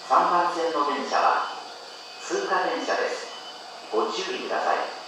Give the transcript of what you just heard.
3番線の電車は通過電車です。ご注意ください。